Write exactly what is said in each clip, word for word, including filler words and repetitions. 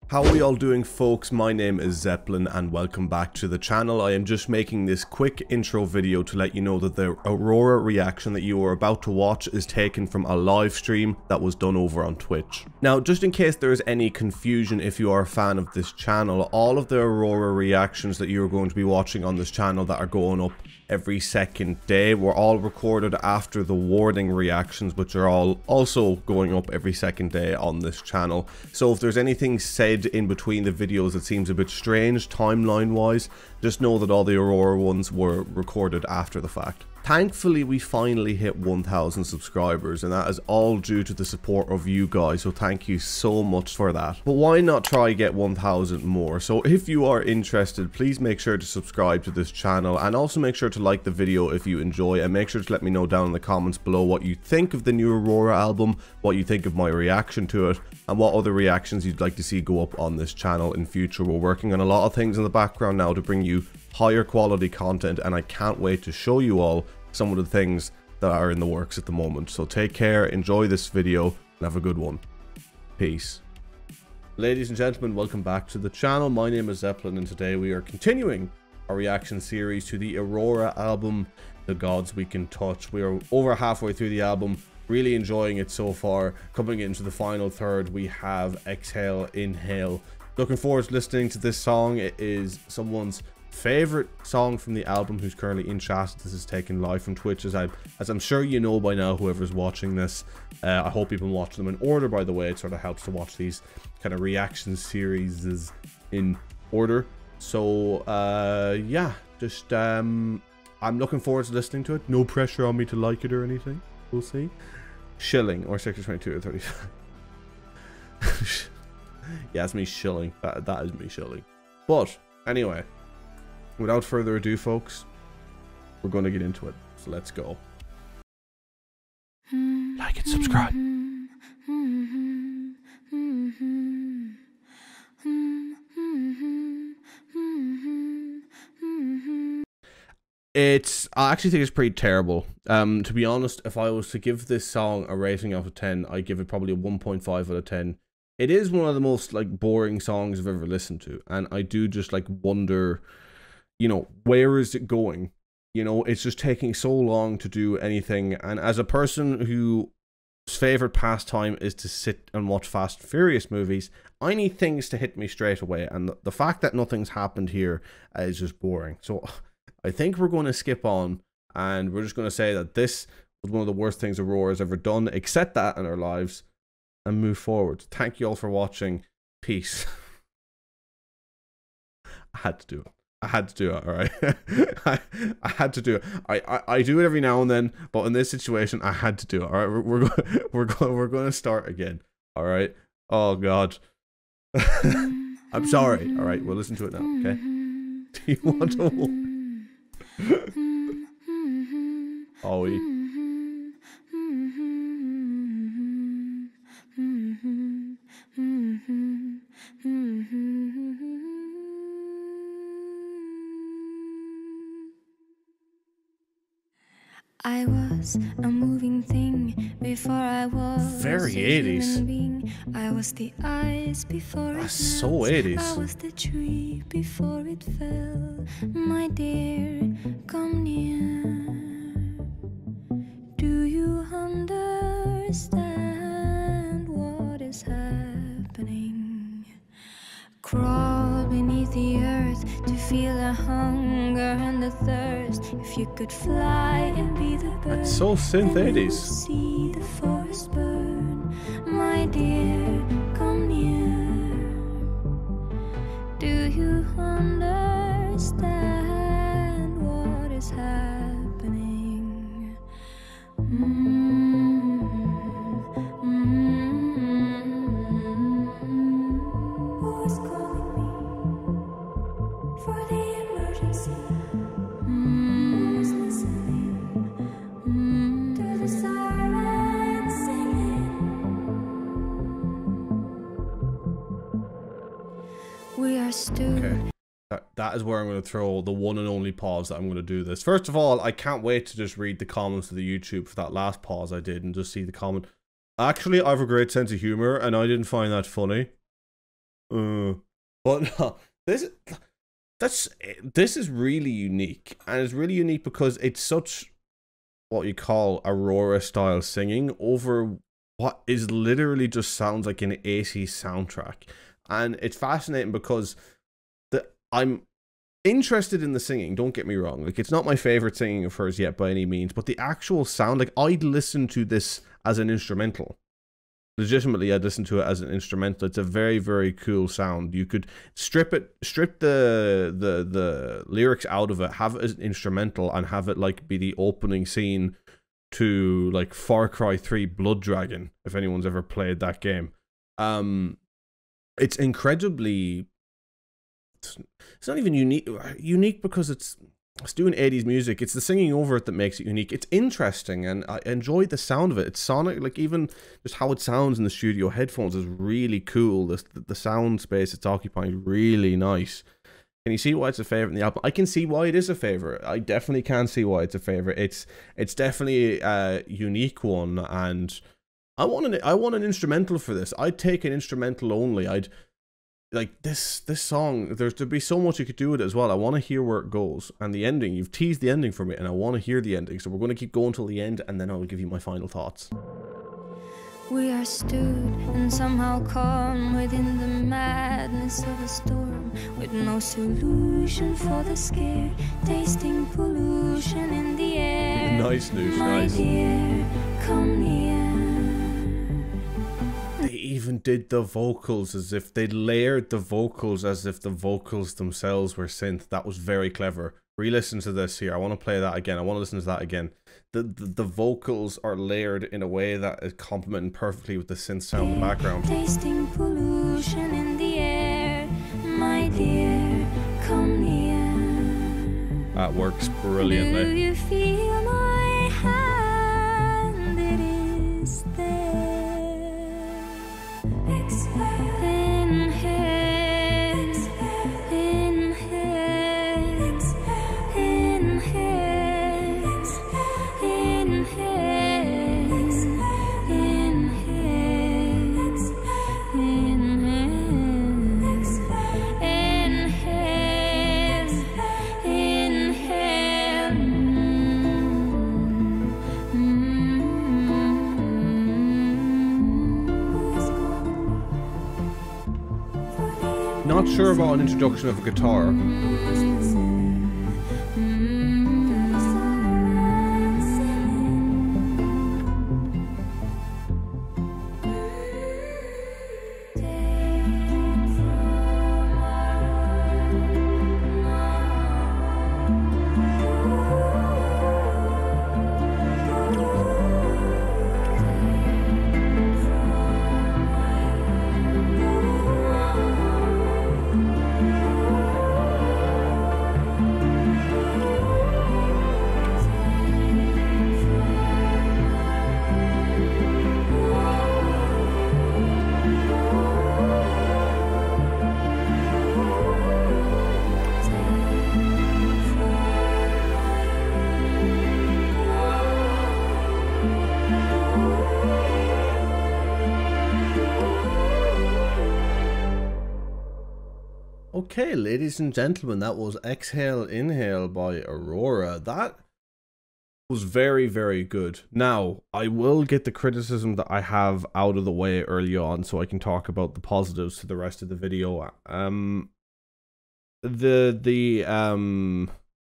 How are we all doing, folks? My name is Zeppelin and welcome back to the channel. I am just making this quick intro video to let you know that the Aurora reaction that you are about to watch is taken from a live stream that was done over on Twitch. Now, just in case there is any confusion, if you are a fan of this channel, all of the Aurora reactions that you are going to be watching on this channel that are going up every second day were all recorded after the warning reactions, which are all also going up every second day on this channel. So if there's anything said in between the videos that seems a bit strange timeline wise, just know that all the Aurora ones were recorded after the fact. Thankfully, we finally hit one thousand subscribers, and that is all due to the support of you guys, so thank you so much for that. But why not try get one thousand more? So if you are interested, please make sure to subscribe to this channel, and also make sure to like the video if you enjoy, and make sure to let me know down in the comments below what you think of the new Aurora album, what you think of my reaction to it, and what other reactions you'd like to see go up on this channel in future. We're working on a lot of things in the background now to bring you higher quality content, and I can't wait to show you all some of the things that are in the works at the moment. So take care, enjoy this video, and have a good one. Peace. Ladies and gentlemen, welcome back to the channel. My name is Zeppelin, and today we are continuing our reaction series to the Aurora album, The Gods We Can Touch. We are over halfway through the album, really enjoying it so far. Coming into the final third, we have Exhale, Inhale. Looking forward to listening to this song. It is someone's favorite song from the album who's currently in chat. This is taken live from Twitch, as I as I'm sure you know by now, whoever's watching this. uh, I hope you've been watching them in order, by the way. It sort of helps to watch these kind of reaction series in order. So uh yeah, just um I'm looking forward to listening to it. No pressure on me to like it or anything, we'll see. Shilling or six or twenty-two or thirty-five. Yeah, it's me shilling. That, that is me shilling. But anyway, without further ado, folks, we're going to get into it. So let's go. Like and subscribe. It's, I actually think it's pretty terrible. Um, to be honest, if I was to give this song a rating out of ten, I'd give it probably a one point five out of ten. It is one of the most like boring songs I've ever listened to, and I do just like wonder, you know, where is it going? You know, it's just taking so long to do anything. And as a person whose favorite pastime is to sit and watch Fast and Furious movies, I need things to hit me straight away. And the, the fact that nothing's happened here uh, is just boring. So I think we're going to skip on, and we're just going to say that this was one of the worst things Aurora's ever done, accept that in our lives, and move forward. Thank you all for watching. Peace. I had to do it. I had to do it, all right? I, I had to do it. I, I, I do it every now and then, but in this situation, I had to do it, all right? We're, we're, go we're, go we're going to start again, all right? Oh, God. I'm sorry, all right? We'll listen to it now, okay? Do you want to... Oh, we... I was a moving thing before I was very a eighties. human being. I was the ice before it That's so melts. eighties. I was the tree before it fell. My dear, come near. Do you understand what is happening? Crawl beneath the earth to feel the hunger and the thirst. If you could fly and be the bird, That's so synth eighties. see the forest burn. My dear, come near. Do you understand what is happening? Mm. We are still. Okay. That, that is where I'm going to throw the one and only pause that I'm going to do this. First of all, I can't wait to just read the comments of the YouTube for that last pause I did and just see the comment. Actually, I have a great sense of humor and I didn't find that funny. Uh, but uh, this that's this is really unique, and it's really unique because it's such what you call Aurora style singing over what is literally just sounds like an eighties soundtrack. And it's fascinating because the I'm interested in the singing, don't get me wrong. Like, it's not my favorite singing of hers yet by any means, but the actual sound, like, I'd listen to this as an instrumental. Legitimately, I'd listen to it as an instrumental. It's a very, very cool sound. You could strip it, strip the the the lyrics out of it, have it as an instrumental, and have it like be the opening scene to like Far Cry three Blood Dragon, if anyone's ever played that game. Um, it's incredibly. It's not even unique. Unique because it's it's doing eighties music. It's the singing over it that makes it unique. It's interesting, and I enjoyed the sound of it. It's sonic, like even just how it sounds in the studio headphones is really cool. The the sound space it's occupying is really nice. Can you see why it's a favorite in the album? I can see why it is a favorite. I definitely can see why it's a favorite. It's it's definitely a unique one, and I want an I want an instrumental for this. I'd take an instrumental only. I'd like this this song. There's to be so much you could do with it as well. I want to hear where it goes, and the ending. You've teased the ending for me, and I want to hear the ending. So we're going to keep going till the end, and then I'll give you my final thoughts. We are stood and somehow calm within the madness of a storm, with no solution for the scare, tasting pollution in the air. Nice, Noosh, My nice. dear, come near. They even did the vocals as if they layered the vocals as if the vocals themselves were synth. That was very clever. Re-listen to this here. I want to play that again. I want to listen to that again. The, the the vocals are layered in a way that is complementing perfectly with the synth sound in the background. Tasting pollution in the air. My dear, come near. That works brilliantly. Do you feel my hand? It is there. Exhale. Inhale. Inhale. Inhale. Not sure about an introduction of a guitar. Okay, ladies and gentlemen, that was Exhale, Inhale by Aurora. That was very, very good. Now, I will get the criticism that I have out of the way early on so I can talk about the positives to the rest of the video. Um, the, the, um...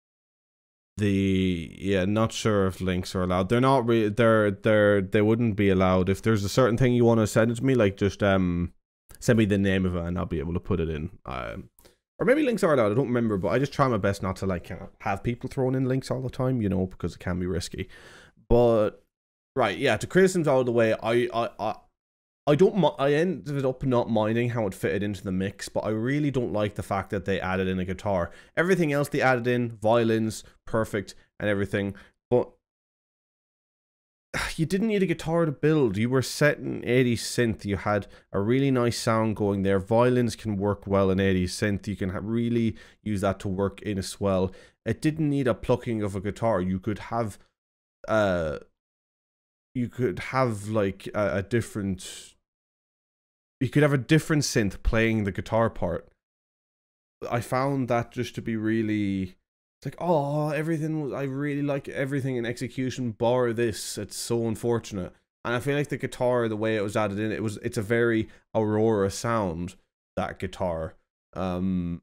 The yeah, not sure if links are allowed. They're not really. They're they're they wouldn't be allowed. If there's a certain thing you want to send it to me, like just um send me the name of it and I'll be able to put it in. Um, or maybe links are allowed. I don't remember, but I just try my best not to like kind of have people throwing in links all the time, you know, because it can be risky. But right, yeah, to criticisms out of the way, I I I. I don't. I ended up not minding how it fitted into the mix, but I really don't like the fact that they added in a guitar. Everything else they added in, violins, perfect, and everything. But you didn't need a guitar to build. You were set in eighties synth. You had a really nice sound going there. Violins can work well in eighties synth. You can really use that to work in a swell. It didn't need a plucking of a guitar. You could have, uh, you could have like a, a different. you could have a different synth playing the guitar part. I found that just to be really, it's like, oh, everything was, I really like everything in execution bar this. It's so unfortunate. And I feel like the guitar, the way it was added in, it was, it's a very Aurora sound, that guitar. Um,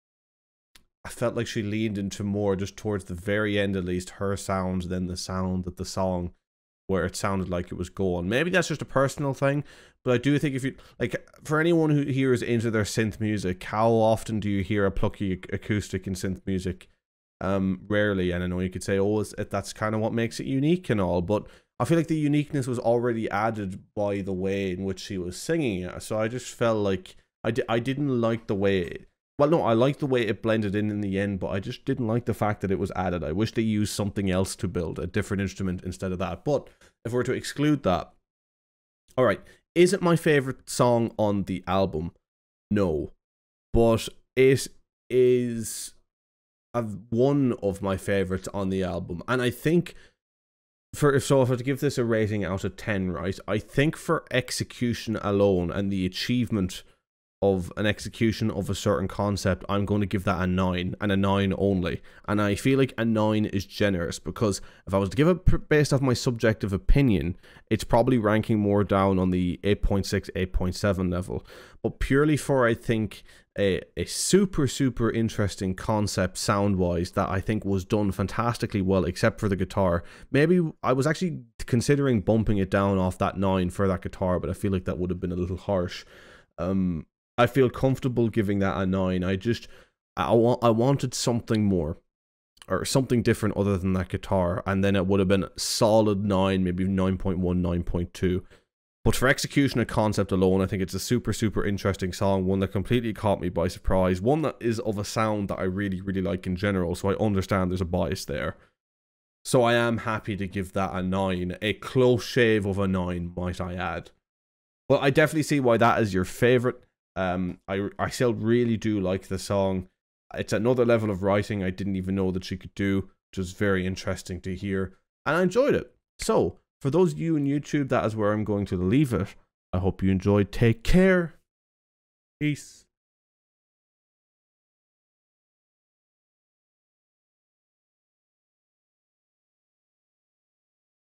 I felt like she leaned into more just towards the very end, at least, her sound than the sound of the song, where it sounded like it was going. Maybe that's just a personal thing, but I do think if you, like, for anyone who hears into their synth music, how often do you hear a plucky acoustic in synth music? Um, rarely. And I know you could say, oh, it's, that's kind of what makes it unique and all, but I feel like the uniqueness was already added by the way in which she was singing it. So I just felt like I, di I didn't like the way it, well, no, I liked the way it blended in in the end, but I just didn't like the fact that it was added. I wish they used something else to build, a different instrument instead of that. But if we were to exclude that, all right, is it my favorite song on the album? No, but it is a, one of my favorites on the album. And I think, for so if I were to give this a rating out of ten, right, I think for execution alone and the achievement of an execution of a certain concept, I'm going to give that a nine, and a nine only. And I feel like a nine is generous, because if I was to give it based off my subjective opinion, it's probably ranking more down on the eight point six, eight point seven level. But purely for, I think, a, a super, super interesting concept sound-wise that I think was done fantastically well, except for the guitar. Maybe I was actually considering bumping it down off that nine for that guitar, but I feel like that would have been a little harsh. Um... I feel comfortable giving that a nine. I just, I, want, I wanted something more, or something different other than that guitar, and then it would have been solid nine, maybe nine point one, nine point two. But for execution and concept alone, I think it's a super, super interesting song, one that completely caught me by surprise, one that is of a sound that I really, really like in general, so I understand there's a bias there. So I am happy to give that a nine, a close shave of a nine, might I add. Well, I definitely see why that is your favorite. Um, I, I still really do like the song. It's another level of writing I didn't even know that she could do, which was very interesting to hear, and I enjoyed it. So, for those of you on YouTube, that is where I'm going to leave it. I hope you enjoyed. Take care. Peace.